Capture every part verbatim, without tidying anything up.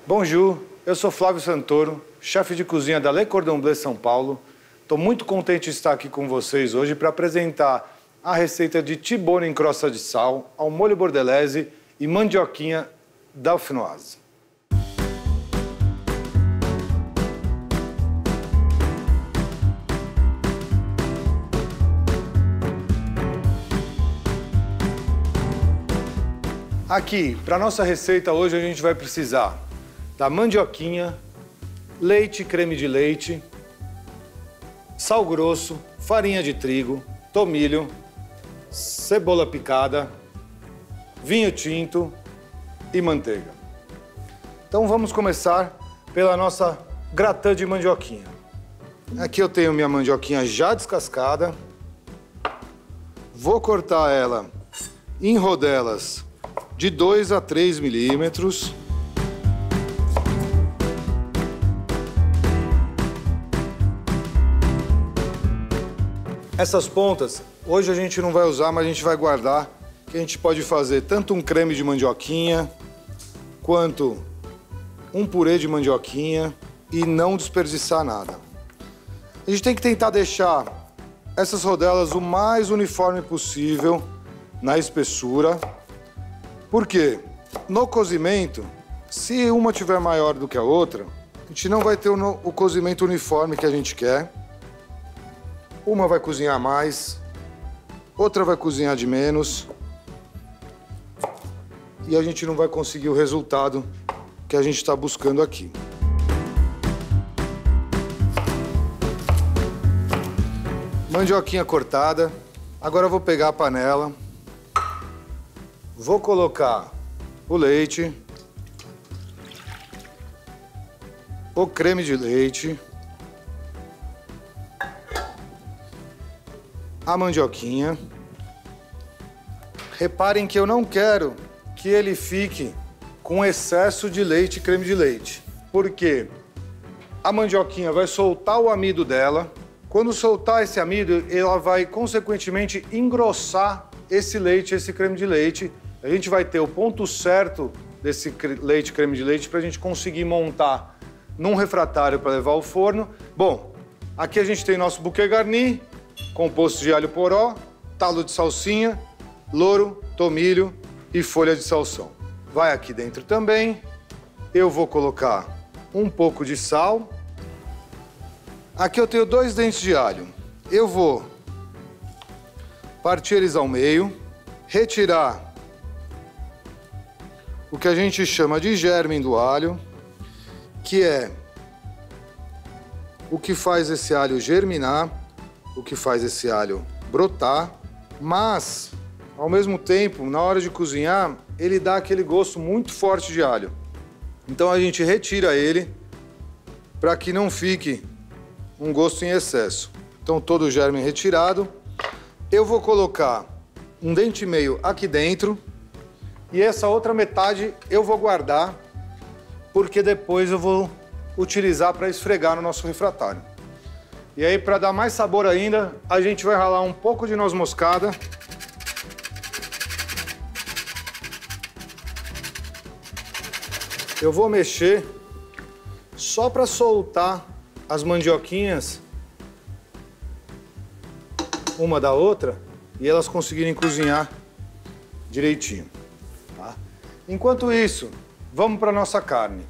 Bonjour, eu sou Flávio Santoro, chefe de cozinha da Le Cordon Bleu São Paulo. Estou muito contente de estar aqui com vocês hoje para apresentar a receita de T-bone em crosta de sal, ao molho bordelaise e mandioquinha dauphinoise. Aqui, para nossa receita hoje, a gente vai precisar da mandioquinha, leite, creme de leite, sal grosso, farinha de trigo, tomilho, cebola picada, vinho tinto e manteiga. Então vamos começar pela nossa gratin de mandioquinha. Aqui eu tenho minha mandioquinha já descascada. Vou cortar ela em rodelas de dois a três milímetros. Essas pontas, hoje a gente não vai usar, mas a gente vai guardar, que a gente pode fazer tanto um creme de mandioquinha, quanto um purê de mandioquinha e não desperdiçar nada. A gente tem que tentar deixar essas rodelas o mais uniforme possível na espessura, porque no cozimento, se uma tiver maior do que a outra, a gente não vai ter o, o cozimento uniforme que a gente quer. Uma vai cozinhar mais, outra vai cozinhar de menos. E a gente não vai conseguir o resultado que a gente está buscando aqui. Mandioquinha cortada. Agora eu vou pegar a panela. Vou colocar o leite, o creme de leite, a mandioquinha. Reparem que eu não quero que ele fique com excesso de leite e creme de leite, porque a mandioquinha vai soltar o amido dela. Quando soltar esse amido, ela vai consequentemente engrossar esse leite, esse creme de leite. A gente vai ter o ponto certo desse leite, creme de leite, para a gente conseguir montar num refratário para levar ao forno. Bom, aqui a gente tem nosso bouquet garni, composto de alho poró, talo de salsinha, louro, tomilho e folha de salsão. Vai aqui dentro também. Eu vou colocar um pouco de sal. Aqui eu tenho dois dentes de alho. Eu vou partir eles ao meio, retirar o que a gente chama de germe do alho, que é o que faz esse alho germinar, o que faz esse alho brotar, mas, ao mesmo tempo, na hora de cozinhar, ele dá aquele gosto muito forte de alho. Então a gente retira ele para que não fique um gosto em excesso. Então todo o germe retirado. Eu vou colocar um dente e meio aqui dentro e essa outra metade eu vou guardar, porque depois eu vou utilizar para esfregar no nosso refratário. E aí, para dar mais sabor ainda, a gente vai ralar um pouco de noz moscada. Eu vou mexer só para soltar as mandioquinhas uma da outra e elas conseguirem cozinhar direitinho. Tá? Enquanto isso, vamos para nossa carne.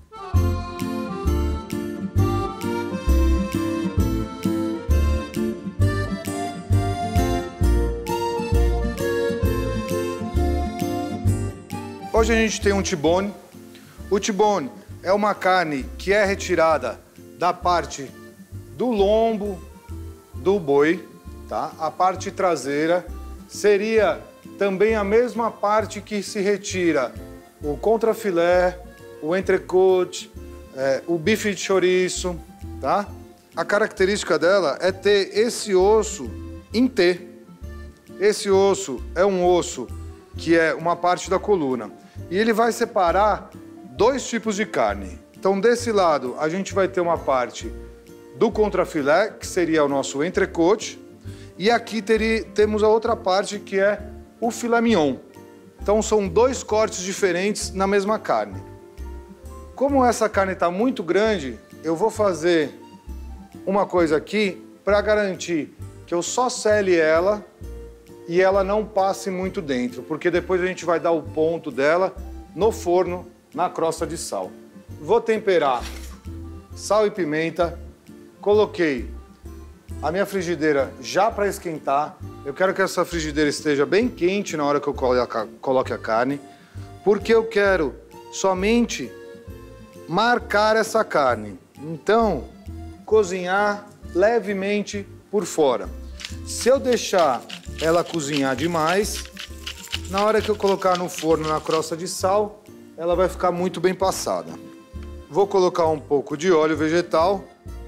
Hoje a gente tem um T-bone. O T-bone é uma carne que é retirada da parte do lombo do boi, tá? A parte traseira seria também a mesma parte que se retira o contrafilé, o entrecôte, é, o bife de chouriço, tá? A característica dela é ter esse osso em T. Esse osso é um osso que é uma parte da coluna. E ele vai separar dois tipos de carne. Então, desse lado, a gente vai ter uma parte do contrafilé, que seria o nosso entrecôte, e aqui teria, temos a outra parte, que é o filé mignon. Então, são dois cortes diferentes na mesma carne. Como essa carne está muito grande, eu vou fazer uma coisa aqui para garantir que eu só sele ela e ela não passe muito dentro, porque depois a gente vai dar o ponto dela no forno, na crosta de sal. Vou temperar sal e pimenta, coloquei a minha frigideira já para esquentar. Eu quero que essa frigideira esteja bem quente na hora que eu coloque a carne, porque eu quero somente marcar essa carne. Então, cozinhar levemente por fora. Se eu deixar ela cozinhar demais, na hora que eu colocar no forno na crosta de sal, ela vai ficar muito bem passada. Vou colocar um pouco de óleo vegetal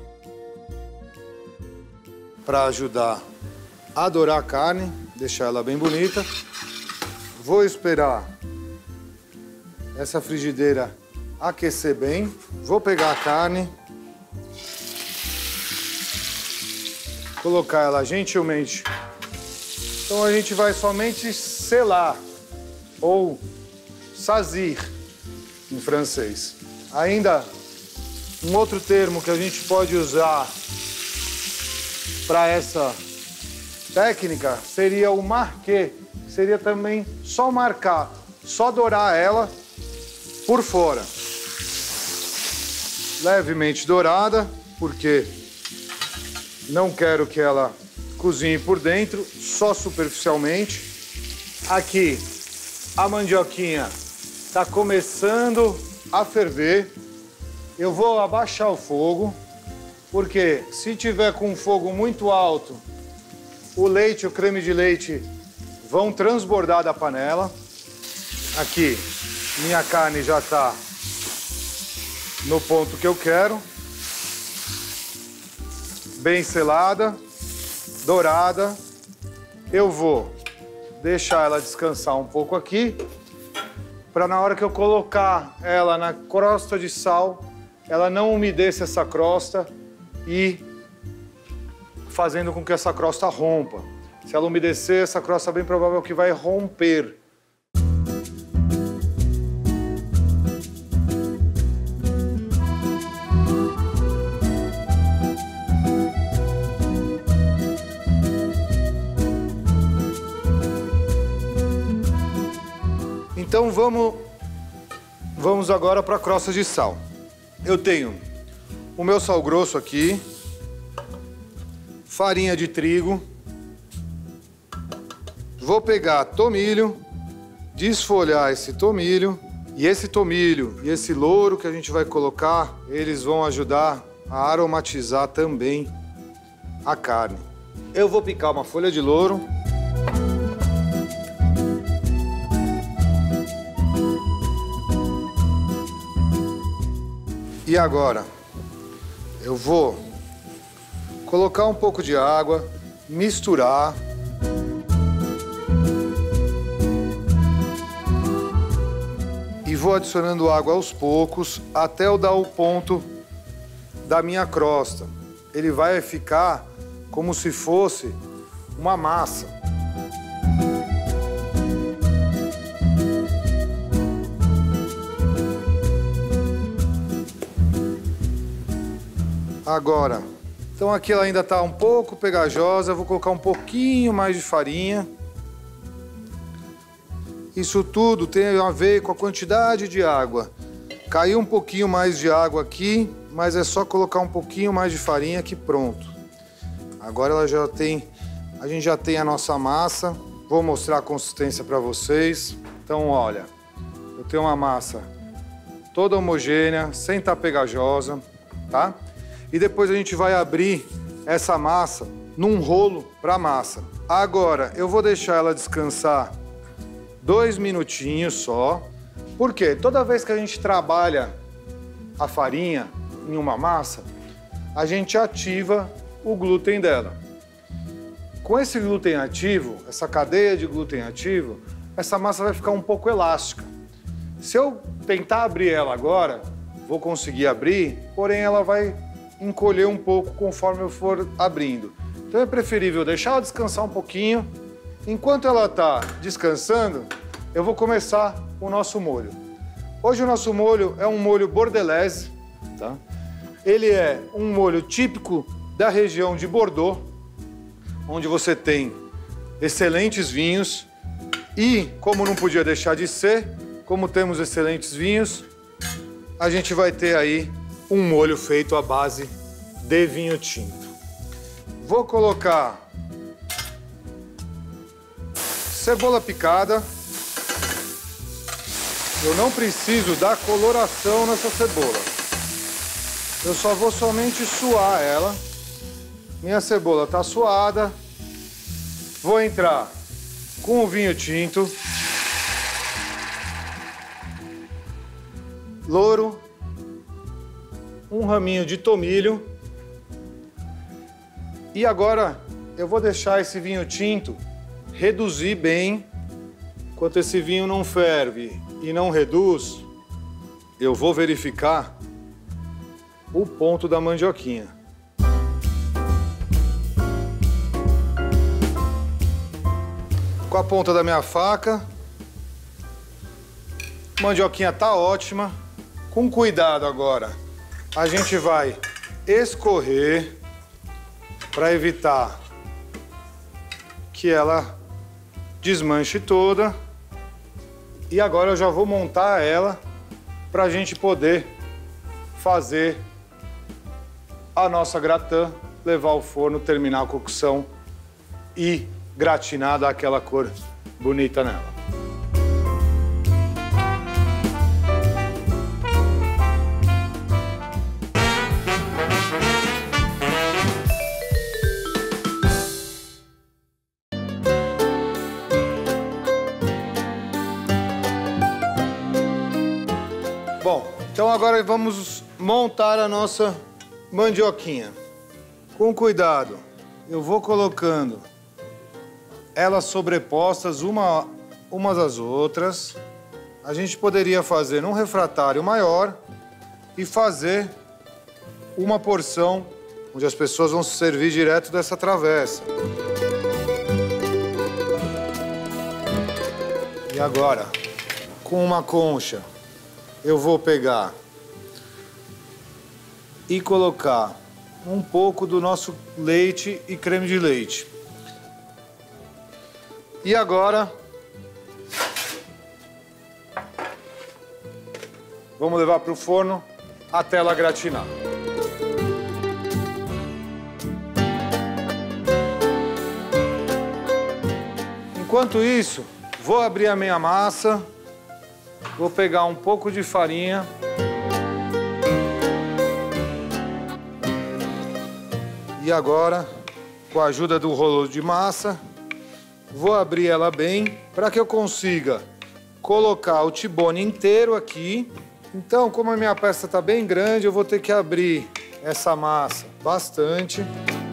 para ajudar a dourar a carne, deixar ela bem bonita. Vou esperar essa frigideira aquecer bem. Vou pegar a carne, colocar ela gentilmente. Então a gente vai somente selar, ou sazir em francês. Ainda um outro termo que a gente pode usar para essa técnica seria o marquer. Seria também só marcar, só dourar ela por fora. Levemente dourada, porque não quero que ela cozinhe por dentro, só superficialmente. Aqui a mandioquinha está começando a ferver. Eu vou abaixar o fogo, porque se tiver com um fogo muito alto, o leite, o creme de leite vão transbordar da panela. Aqui, minha carne já está no ponto que eu quero. Bem selada, dourada. Eu vou deixar ela descansar um pouco aqui, para na hora que eu colocar ela na crosta de sal, ela não umedeça essa crosta e fazendo com que essa crosta rompa. Se ela umedecer, essa crosta é bem provável que vai romper. Então vamos, vamos agora para a crosta de sal. Eu tenho o meu sal grosso aqui, farinha de trigo, vou pegar tomilho, desfolhar esse tomilho, e esse tomilho e esse louro que a gente vai colocar, eles vão ajudar a aromatizar também a carne. Eu vou picar uma folha de louro. E agora, eu vou colocar um pouco de água, misturar. E vou adicionando água aos poucos até eu dar o ponto da minha crosta. Ele vai ficar como se fosse uma massa. Agora, então aqui ela ainda está um pouco pegajosa, eu vou colocar um pouquinho mais de farinha. Isso tudo tem a ver com a quantidade de água. Caiu um pouquinho mais de água aqui, mas é só colocar um pouquinho mais de farinha que pronto. Agora ela já tem, a gente já tem a nossa massa. Vou mostrar a consistência para vocês. Então, olha, eu tenho uma massa toda homogênea, sem estar pegajosa, tá? E depois a gente vai abrir essa massa num rolo para massa. Agora, eu vou deixar ela descansar dois minutinhos só. Por quê? Toda vez que a gente trabalha a farinha em uma massa, a gente ativa o glúten dela. Com esse glúten ativo, essa cadeia de glúten ativo, essa massa vai ficar um pouco elástica. Se eu tentar abrir ela agora, vou conseguir abrir, porém ela vai encolher um pouco conforme eu for abrindo. Então é preferível deixar ela descansar um pouquinho. Enquanto ela está descansando, eu vou começar o nosso molho. Hoje o nosso molho é um molho bordelaise, tá? Ele é um molho típico da região de Bordeaux, onde você tem excelentes vinhos e, como não podia deixar de ser, como temos excelentes vinhos, a gente vai ter aí um molho feito à base de vinho tinto. Vou colocar cebola picada. Eu não preciso dar coloração nessa cebola. Eu só vou somente suar ela. Minha cebola está suada. Vou entrar com o vinho tinto. Louro. Um raminho de tomilho. E agora eu vou deixar esse vinho tinto reduzir bem. Enquanto esse vinho não ferve e não reduz, eu vou verificar o ponto da mandioquinha. Com a ponta da minha faca, a mandioquinha tá ótima. Com cuidado agora, a gente vai escorrer para evitar que ela desmanche toda. E agora eu já vou montar ela para a gente poder fazer a nossa gratin, levar ao forno, terminar a cocção e gratinar, dar aquela cor bonita nela. Bom, então agora vamos montar a nossa mandioquinha. Com cuidado, eu vou colocando elas sobrepostas uma, umas às outras. A gente poderia fazer num refratário maior e fazer uma porção onde as pessoas vão se servir direto dessa travessa. E agora, com uma concha, eu vou pegar e colocar um pouco do nosso leite e creme de leite. E agora, vamos levar para o forno até ela gratinar. Enquanto isso, vou abrir a minha massa. Vou pegar um pouco de farinha. E agora, com a ajuda do rolo de massa, vou abrir ela bem para que eu consiga colocar o tibone inteiro aqui. Então, como a minha peça está bem grande, eu vou ter que abrir essa massa bastante.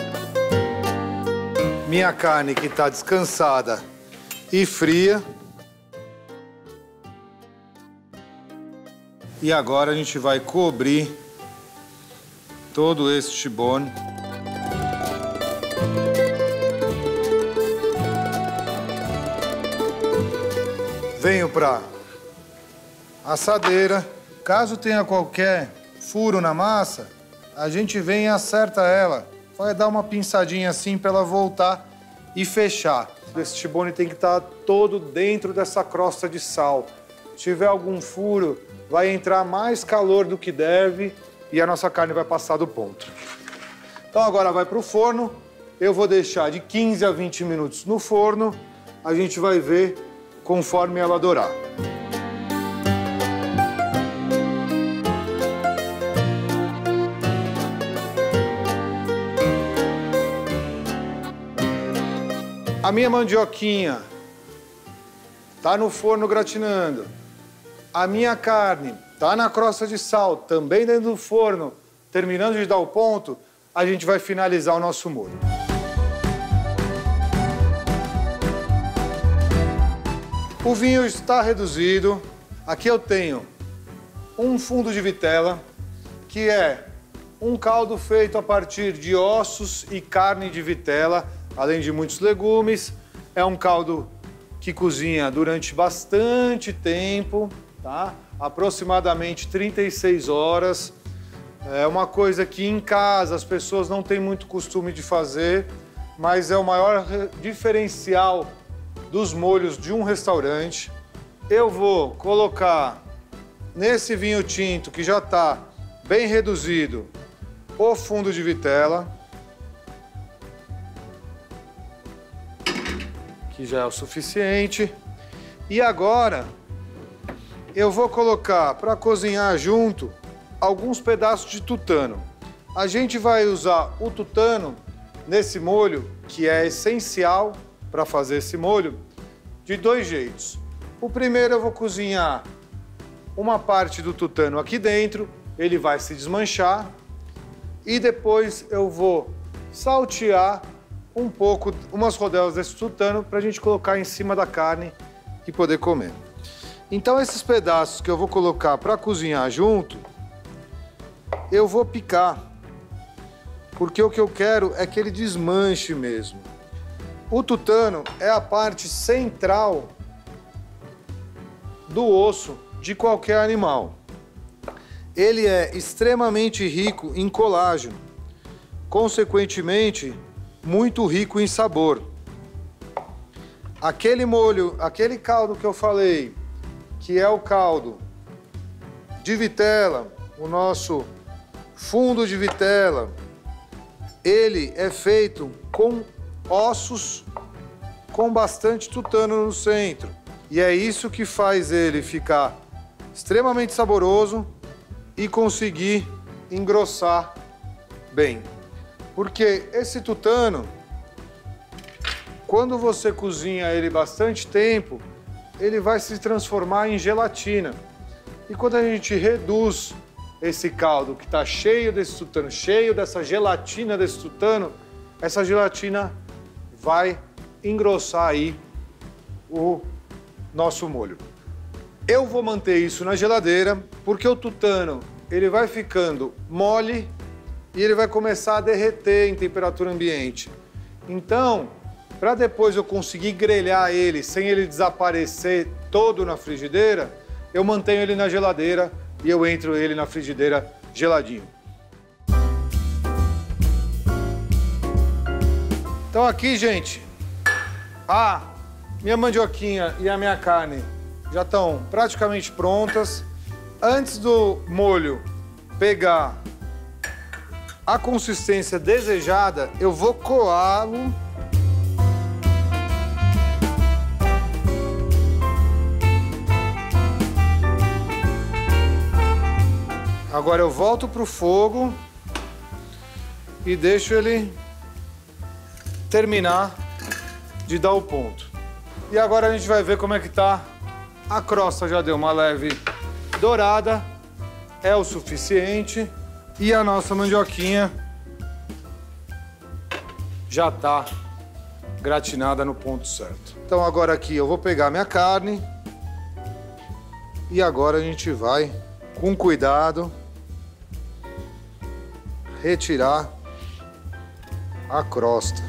Minha carne que está descansada e fria. E agora a gente vai cobrir todo esse tibone. Venho para a assadeira. Caso tenha qualquer furo na massa, a gente vem e acerta ela. Vai dar uma pinçadinha assim para ela voltar e fechar. Esse tibone tem que estar todo dentro dessa crosta de sal. Se tiver algum furo, vai entrar mais calor do que deve e a nossa carne vai passar do ponto. Então agora vai para o forno. Eu vou deixar de quinze a vinte minutos no forno. A gente vai ver conforme ela dourar. A minha mandioquinha tá no forno gratinando. A minha carne tá na crosta de sal, também dentro do forno, terminando de dar o ponto, a gente vai finalizar o nosso molho. O vinho está reduzido. Aqui eu tenho um fundo de vitela, que é um caldo feito a partir de ossos e carne de vitela, além de muitos legumes. É um caldo que cozinha durante bastante tempo, tá? aproximadamente trinta e seis horas. É uma coisa que em casa as pessoas não têm muito costume de fazer, mas é o maior diferencial dos molhos de um restaurante. Eu vou colocar nesse vinho tinto que já está bem reduzido o fundo de vitela, que já é o suficiente. E agora eu vou colocar para cozinhar junto alguns pedaços de tutano. A gente vai usar o tutano nesse molho, que é essencial para fazer esse molho, de dois jeitos. O primeiro, eu vou cozinhar uma parte do tutano aqui dentro, ele vai se desmanchar, e depois eu vou saltear um pouco, umas rodelas desse tutano para a gente colocar em cima da carne e poder comer. Então esses pedaços que eu vou colocar para cozinhar junto, eu vou picar, porque o que eu quero é que ele desmanche mesmo. O tutano é a parte central do osso de qualquer animal. Ele é extremamente rico em colágeno, consequentemente, muito rico em sabor. Aquele molho, aquele caldo que eu falei, que é o caldo de vitela, o nosso fundo de vitela, ele é feito com ossos com bastante tutano no centro. E é isso que faz ele ficar extremamente saboroso e conseguir engrossar bem. Porque esse tutano, quando você cozinha ele bastante tempo, ele vai se transformar em gelatina. E quando a gente reduz esse caldo que está cheio desse tutano, cheio dessa gelatina desse tutano, essa gelatina vai engrossar aí o nosso molho. Eu vou manter isso na geladeira porque o tutano ele vai ficando mole e ele vai começar a derreter em temperatura ambiente. Então, para depois eu conseguir grelhar ele sem ele desaparecer todo na frigideira, eu mantenho ele na geladeira e eu entro ele na frigideira geladinho. Então aqui, gente, a minha mandioquinha e a minha carne já estão praticamente prontas. Antes do molho pegar a consistência desejada, eu vou coá-lo . Agora eu volto para o fogo e deixo ele terminar de dar o ponto. E agora a gente vai ver como é que tá. A crosta já deu uma leve dourada, é o suficiente. E a nossa mandioquinha já tá gratinada no ponto certo. Então agora aqui eu vou pegar minha carne e agora a gente vai, com cuidado, retirar a crosta.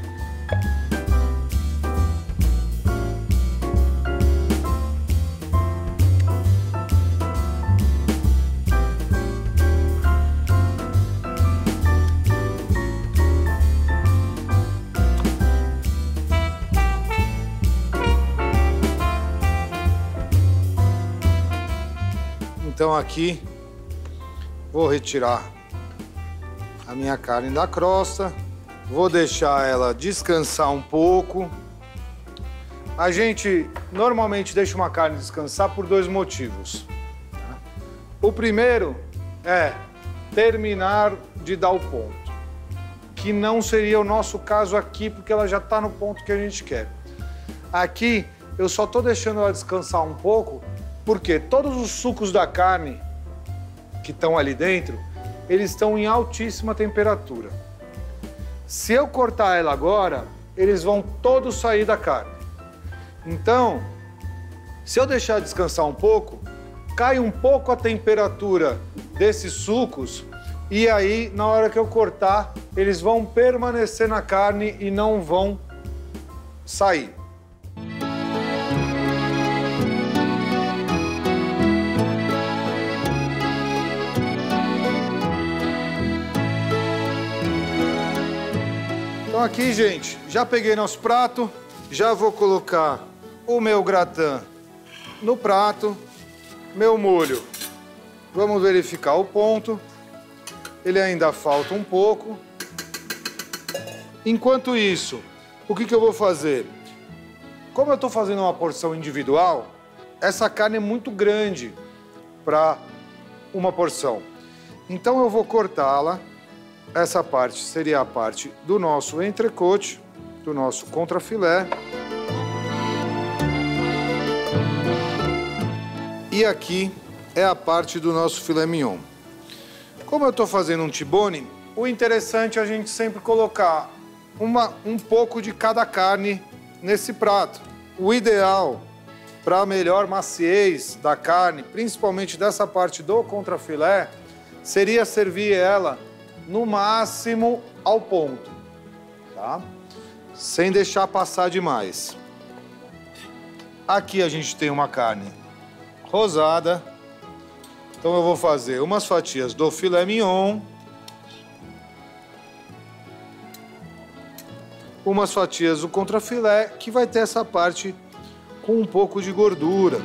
Então aqui vou retirar a minha carne da crosta, vou deixar ela descansar um pouco. A gente normalmente deixa uma carne descansar por dois motivos. O primeiro é terminar de dar o ponto, que não seria o nosso caso aqui, porque ela já está no ponto que a gente quer. Aqui eu só estou deixando ela descansar um pouco, porque todos os sucos da carne que estão ali dentro, eles estão em altíssima temperatura. Se eu cortar ela agora, eles vão todos sair da carne. Então, se eu deixar descansar um pouco, cai um pouco a temperatura desses sucos e aí, na hora que eu cortar, eles vão permanecer na carne e não vão sair. Então aqui, gente, já peguei nosso prato, já vou colocar o meu gratin no prato, meu molho. Vamos verificar o ponto. Ele ainda falta um pouco. Enquanto isso, o que que eu vou fazer? Como eu estou fazendo uma porção individual, essa carne é muito grande para uma porção. Então eu vou cortá-la. Essa parte seria a parte do nosso entrecôte, do nosso contrafilé. E aqui é a parte do nosso filé mignon. Como eu estou fazendo um T-bone, o interessante é a gente sempre colocar uma, um pouco de cada carne nesse prato. O ideal para a melhor maciez da carne, principalmente dessa parte do contrafilé, seria servir ela no máximo ao ponto, tá? Sem deixar passar demais. Aqui a gente tem uma carne rosada. Então eu vou fazer umas fatias do filé mignon, umas fatias do contrafilé, que vai ter essa parte com um pouco de gordura.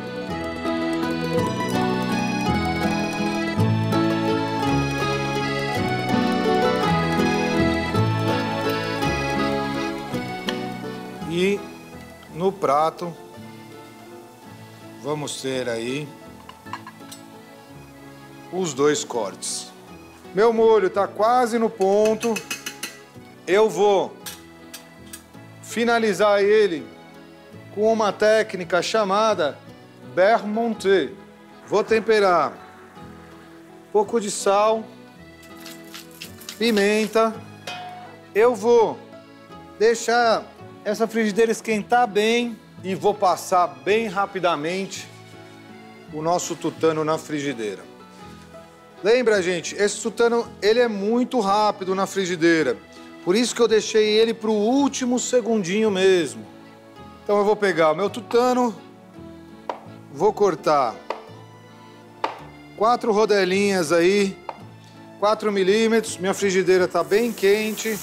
E no prato vamos ter aí os dois cortes. Meu molho está quase no ponto. Eu vou finalizar ele com uma técnica chamada beurre monté. Vou temperar um pouco de sal, pimenta. Eu vou deixar essa frigideira esquentar bem e vou passar bem rapidamente o nosso tutano na frigideira. Lembra, gente, esse tutano, ele é muito rápido na frigideira. Por isso que eu deixei ele para o último segundinho mesmo. Então eu vou pegar o meu tutano, vou cortar quatro rodelinhas aí, quatro milímetros. Minha frigideira está bem quente.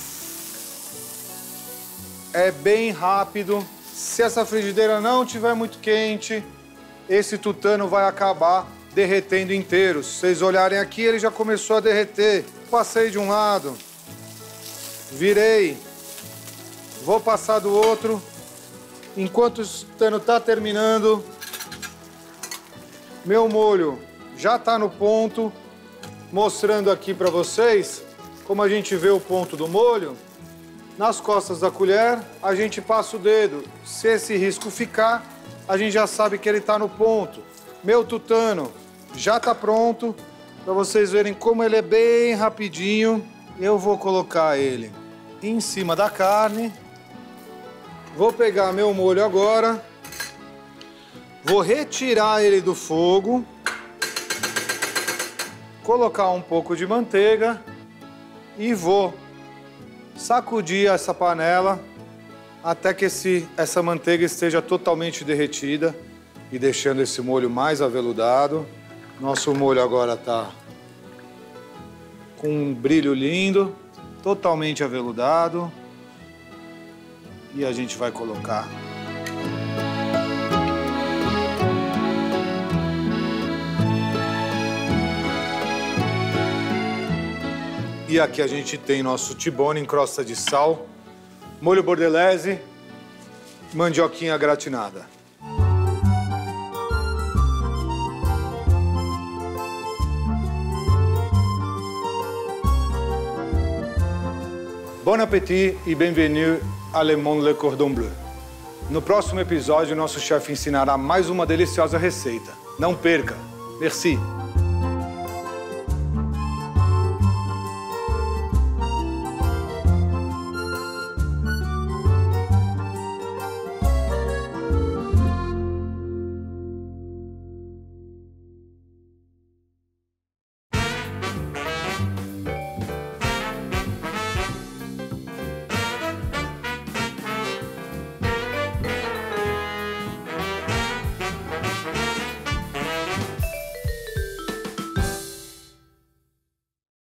É bem rápido. Se essa frigideira não estiver muito quente, esse tutano vai acabar derretendo inteiro. Se vocês olharem aqui, ele já começou a derreter. Passei de um lado, virei, vou passar do outro. Enquanto o tutano está terminando, meu molho já está no ponto, mostrando aqui para vocês como a gente vê o ponto do molho. Nas costas da colher, a gente passa o dedo. Se esse risco ficar, a gente já sabe que ele está no ponto. Meu tutano já está pronto, para vocês verem como ele é bem rapidinho. Eu vou colocar ele em cima da carne. Vou pegar meu molho agora. Vou retirar ele do fogo. Colocar um pouco de manteiga. E vou sacudir essa panela até que esse, essa manteiga esteja totalmente derretida e deixando esse molho mais aveludado. Nosso molho agora está com um brilho lindo, totalmente aveludado. E a gente vai colocar e aqui a gente tem nosso T-bone em crosta de sal, molho bordelaise, mandioquinha gratinada. Bon appétit e bienvenue à Le Monde Le Cordon Bleu. No próximo episódio, nosso chefe ensinará mais uma deliciosa receita. Não perca! Merci!